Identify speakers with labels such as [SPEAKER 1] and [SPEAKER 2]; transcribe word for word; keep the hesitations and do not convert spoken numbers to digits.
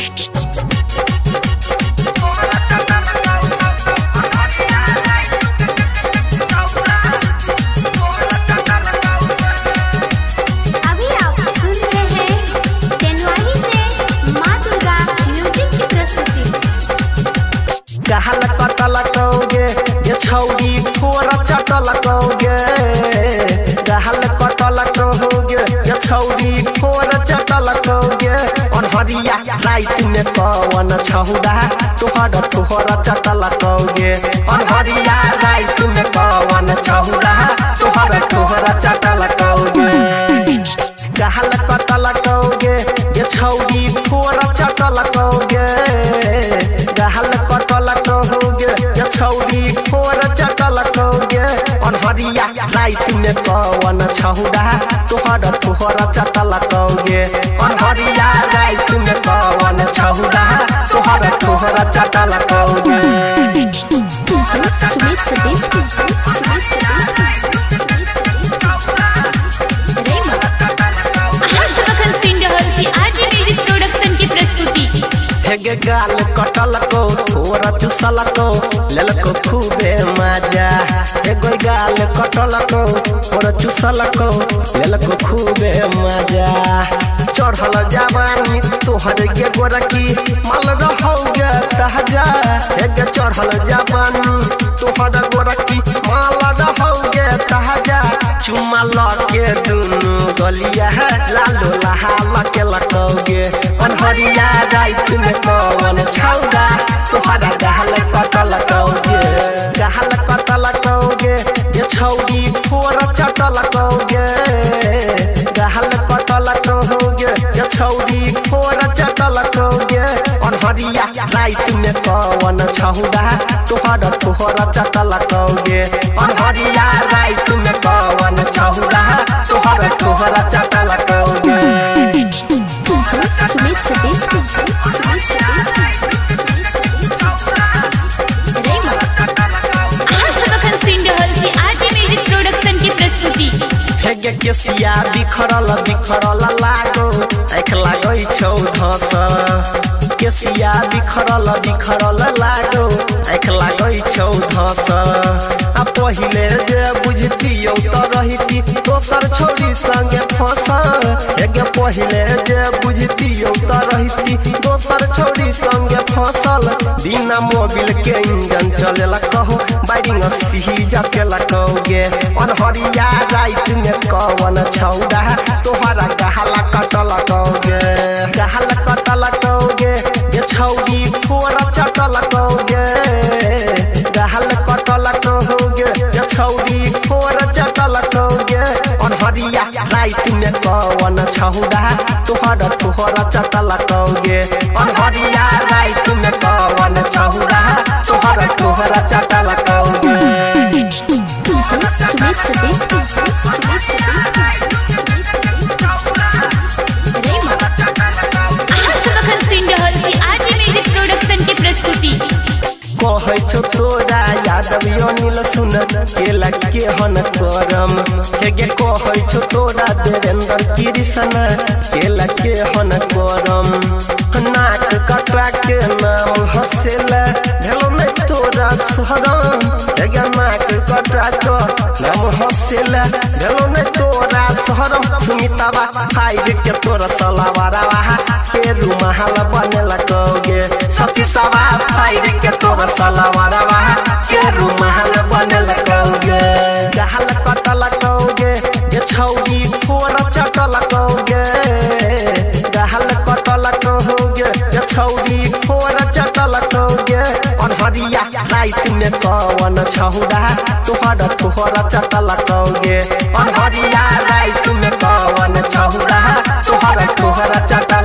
[SPEAKER 1] कहल कटल कौगे ये छौड़ी फोर चटल कौगे कहल कटल कहोगे ये छौड़ी फोर चटल कौगे अनहरिया रात में पवन छौड़ा तोहर तोहर चटल कौगे अनहरिया रात में पवन छौड़ा तोहर तोहर चटल कौगे कहल कटल कौगे ये छौड़ी फोर चटल कौगे कहल कटल कहोगे ये छौड़ी फोर चटल कौगे अनहरिया रात में पवन छौड़ा तोहर तोहर चटल कौगे अनहरिया रात में पवन छौड़ा तोहर तोहर चटल कौगे
[SPEAKER 2] सुमित सतीश सुमित सतीश रेमा आज सखन सिंगल जी आरजे म्यूजिक प्रोडक्शन की प्रस्तुति
[SPEAKER 1] हेगे गाल कटल को थोड़ा चुसल को लेल को खूबे मजा हेगे गाल कटल को थोड़ा चुसल को लेल को खूबे मजा चढ़ल जवानी तोहर गे गोरकी माल रहोगे ताजा हेगे चढ़ल जवानी तोहर गोरकी माल रहोगे ताजा चुमा लके दुनु गलिया लालो लहा लके लकोगे अनहरिया रात में पवन छौड़ा तोहरा गहल कटल कौगे गहल कटल कौगे ये छौड़ी फोर चटल कौगे गहल कटल कहोगे ये छौड़ी फोर चटल कौगे अनहरिया रात में पवन छौड़ा तोहरा तोहर चटल कौगे अनहरिया रात में पवन छौड़ा तोहरा तोहर चटल कौगे
[SPEAKER 2] सुमित सतीश सुमित सतीश रेमा आज सखन सिंगल जी आरजे म्यूजिक प्रोडक्शन की प्रस्तुति
[SPEAKER 1] हेगे केसिया बिखरल बिखरल लागो आँख लागै छौ धस केसिया बिखरल बिखरल लागो आँख लागै छौ धस आ पहिले जे बुझतियौ त रहिती दोसर छोरी संगे फंस हेगे पहिले जे बुझतियौ त रहिती दोसर छोरी संगे फसल बिना मोबिल के इंजन चलेला कहो बाइडिंग सिही जातेला कौगे अनहरिया रात में कवन छौड़ा तोहरा गहला कटल कौगे गहल कटल कौगे ये छौड़ी फोर चटल कौगे गहल कटल कहोगे ये छौड़ी फोर चटल कौगे अनहरिया रात में कवन छौड़ा तोहरा तोहर चटल कौगे अनहरिया रात में कवन छौड़ा तोहरा तोहर चटल कौगे
[SPEAKER 2] सुमित सतीश सुमित सतीश रेमा आज सखन सिंगल जी आरजे म्यूजिक प्रोडक्शन की प्रस्तुति
[SPEAKER 1] कहै छौ तोरा यादव अनिल सुन केला के हन करम हेगे कहै छौ तोरा देवेंद्र कृष्ण केला के हन करम नाक कटरा के नाम हसेला भेलो नै तोरा शहरम हेगे नाक कटरा के नाम हसेला भेलो नै तोरा शहरम सुमितावा फाइर के तोरा सलावारावा के रुमाल बनेला कौगे सतीसवा फाइर के तोरा सलावारावा के रुमाल बनेला कौगे गहल कटल कौगे ये छौड़ी फोर चटल कौगे गहल कटल कहोगे ये छौड़ी फोर चटल कौगे अनहरिया रात में पवन छौड़ा तोहरा तोहर चटल कौगे अनहरिया रात में पवन छौड़ा तोहरा तोहर चटल